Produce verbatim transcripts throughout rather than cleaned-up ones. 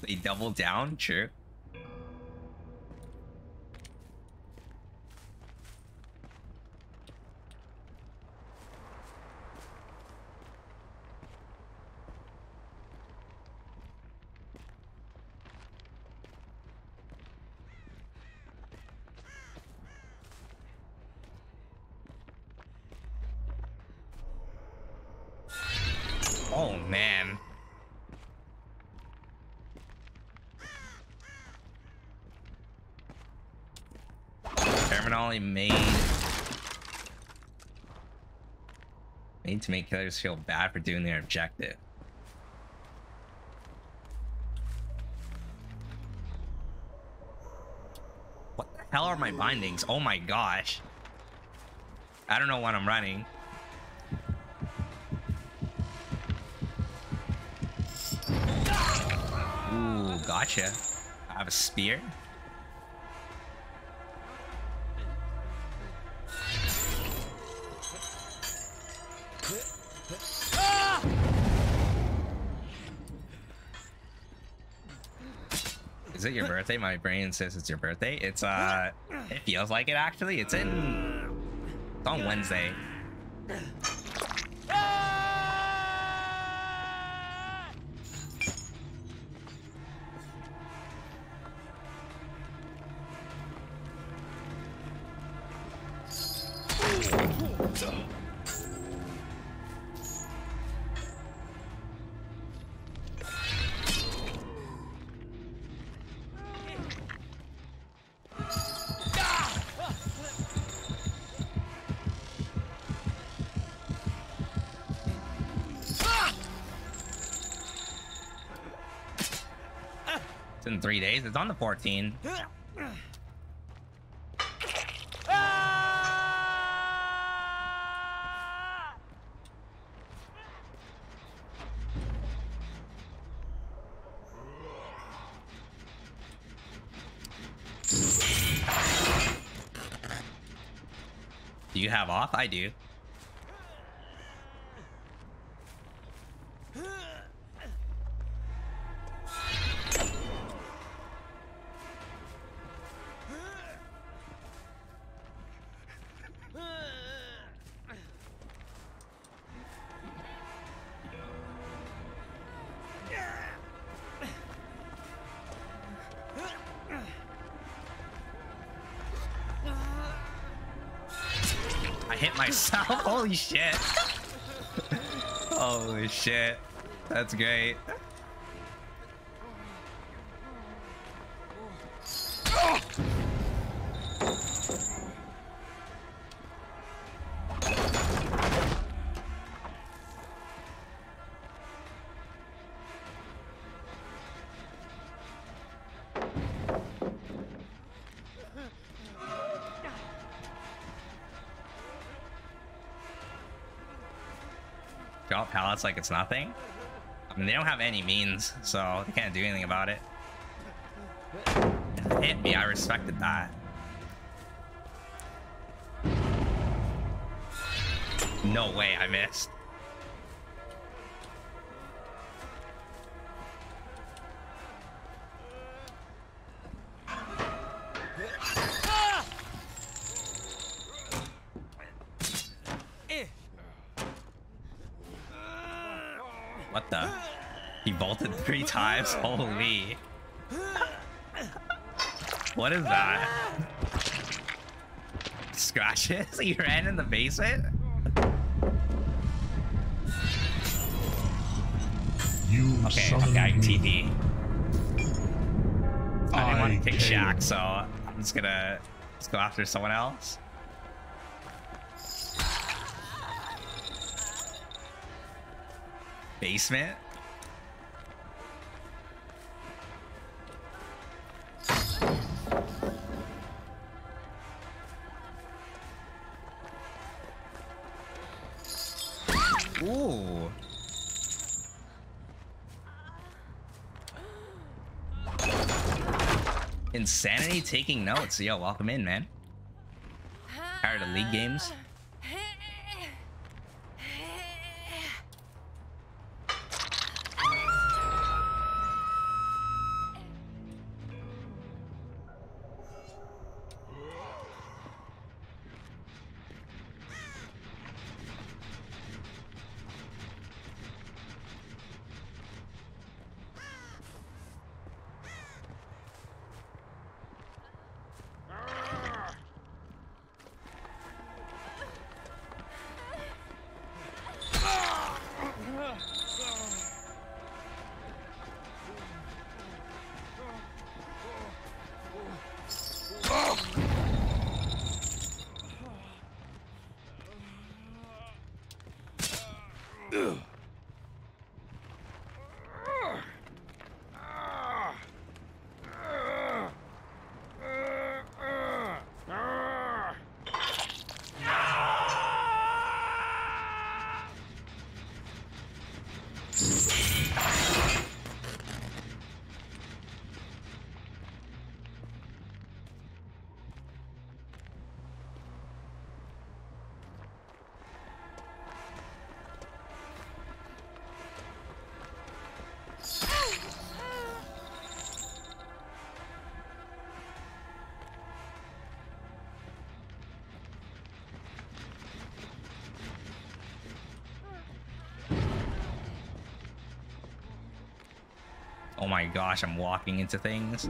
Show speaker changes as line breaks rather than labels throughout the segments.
They double down, true. Oh man. Terminally made made to make killers feel bad for doing their objective. What the hell are my bindings? Oh my gosh. I don't know when I'm running. Ooh, gotcha. I have a spear. Is it your birthday? My brain says it's your birthday. It's uh it feels like it actually. It's in it's on Wednesday. It's in three days. It's on the fourteenth. Do you have off? I do. I hit myself. Holy shit. Holy shit. That's great. Drop pallets like it's nothing. I mean, they don't have any means, so they can't do anything about it. It hit me. I respected that. No way I missed. What the? He bolted three times? Holy. What is that? Scratches? He ran in the basement?
You
okay, okay, I can T P. I, I didn't want to pick
K.
Shaq, so I'm just gonna let's go after someone else. Basement. Ooh. Insanity taking notes. Yo, welcome in, man. Tired of league games? Oh my gosh, I'm walking into things.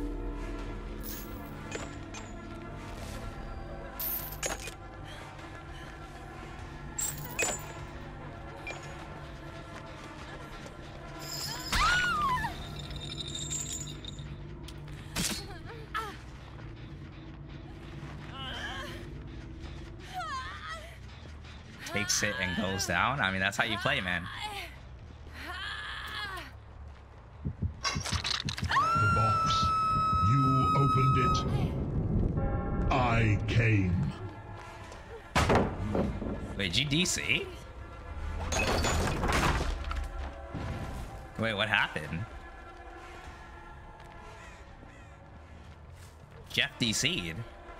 Takes it and goes down. I mean, that's how you play, man.
The box. You opened it. I came.
Wait, G D C? Wait, what happened? Jeff D C'd.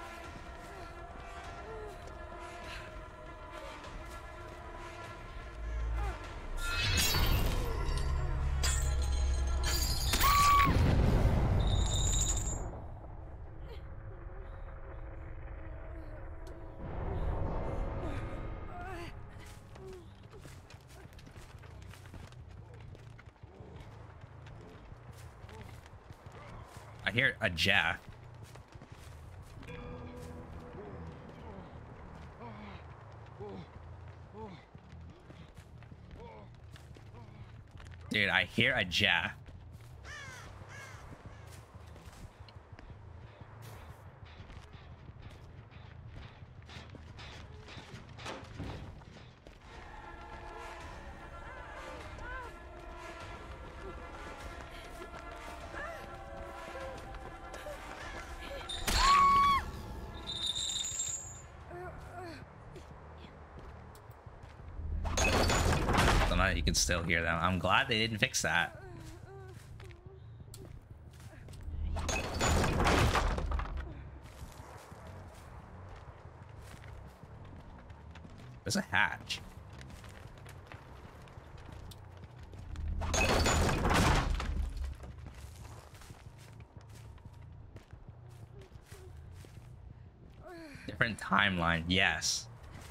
I hear a Jeff. Dude, I hear a Jeff. You can still hear them. I'm glad they didn't fix that. There's a hatch. Different timeline, yes.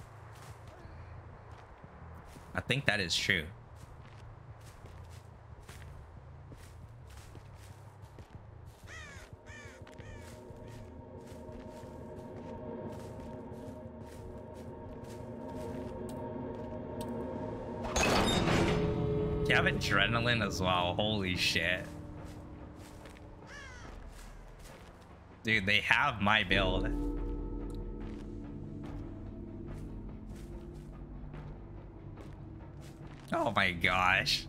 I think that is true. You have adrenaline as well. Holy shit. Dude, they have my build. Oh my gosh.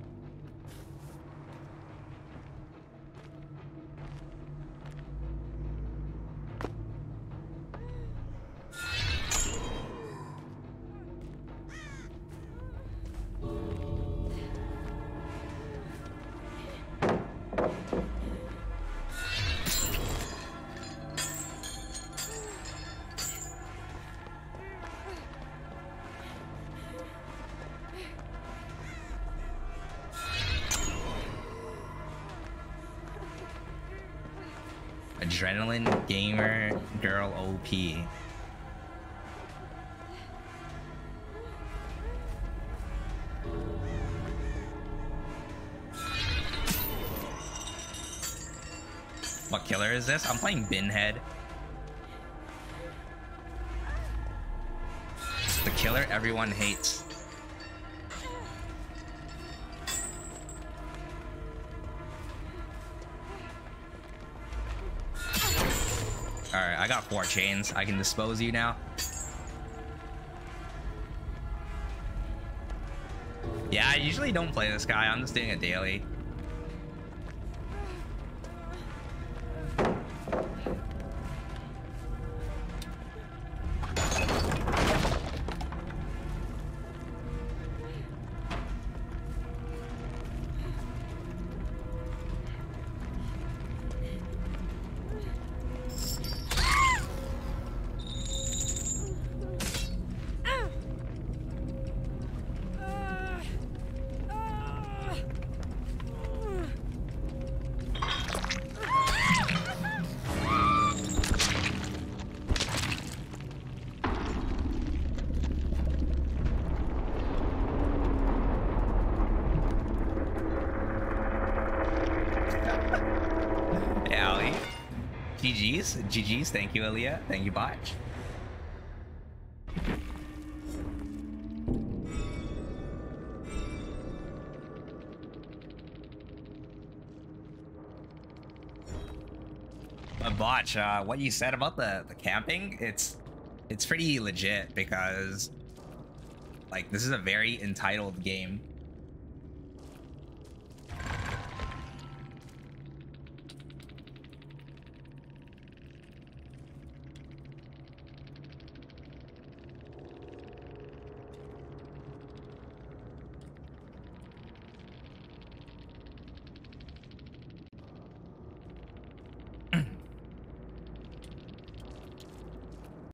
Adrenaline gamer girl O P. What killer is this? I'm playing Binhead. The killer everyone hates. Alright, I got four chains. I can dispose you now. Yeah, I usually don't play this guy. I'm just doing a daily. Yeah, Ali. G G's. G G's. Thank you, Aaliyah. Thank you, Botch. But Botch, uh, what you said about the, the camping, it's it's pretty legit because like this is a very entitled game.